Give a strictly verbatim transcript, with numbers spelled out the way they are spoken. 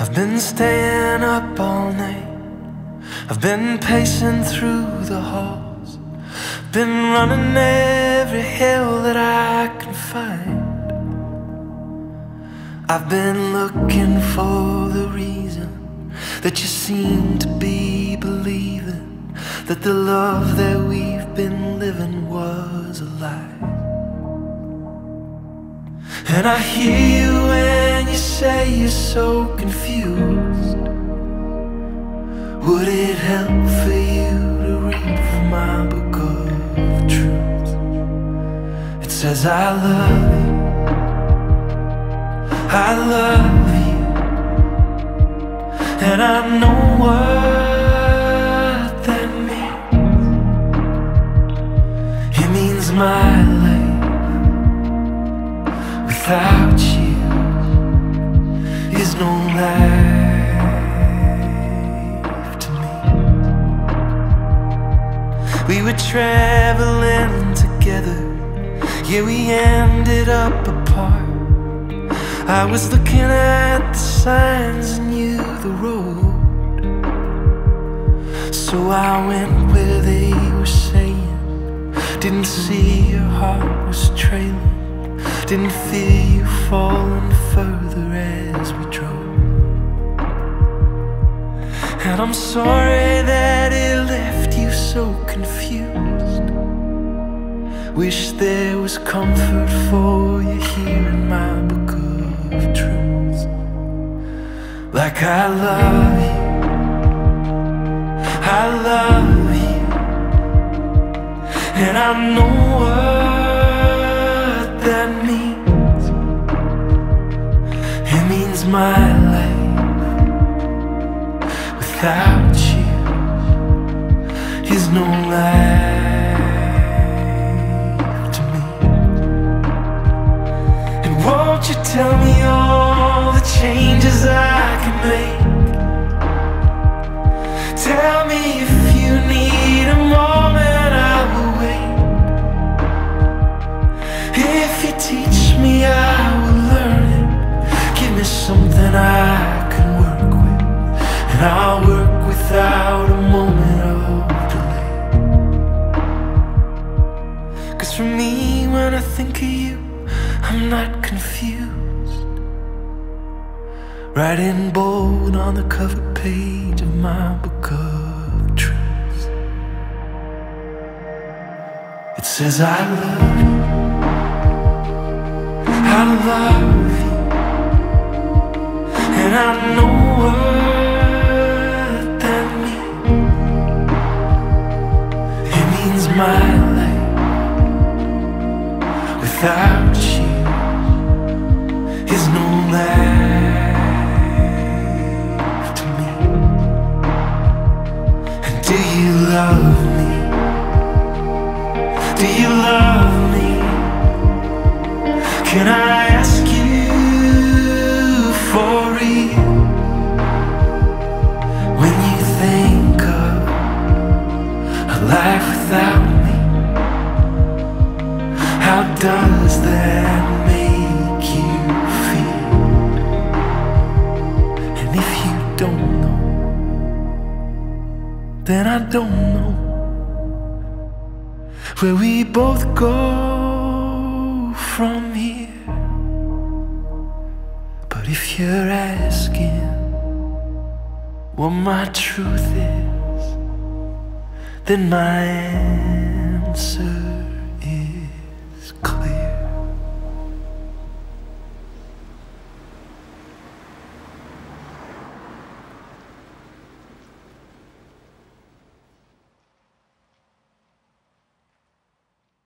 I've been staying up all night. I've been pacing through the halls. Been running every hill that I can find. I've been looking for the reason that you seem to be believing that the love that we've been living was a lie. And I hear you when you say you're so confused. Would it help for you to read from my book of truth? It says I love you, I love you, and I know what that means. It means my life without you is no life to me. We were traveling together, yeah, we ended up apart. I was looking at the signs and you the road, so I went where they were saying. Didn't see your heart was trailing, didn't feel you falling further as we drove. And I'm sorry that it left you so confused. Wish there was comfort for you here in my book of truth. Like I love you, I love you, and I know what that means. It means my life without you is no life to me. And won't you tell me all the changes I can make? Tell me if you need a moment, I will wait. If you teach me, I will learn it. Give me something I can work with, and I'll work without a moment of delay. Cause for me, when I think of you, I'm not confused. Writing bold on the cover page of my book of truth, it says I love you, I love you, and I know what that means. It means my life without you is no life to me. And do you love me? Do you love me? Can I ask you for real? When you think of a life without me, how does that make you feel? And if you don't know, then I don't know where we both go from here. But if you're asking what my truth is, then my answer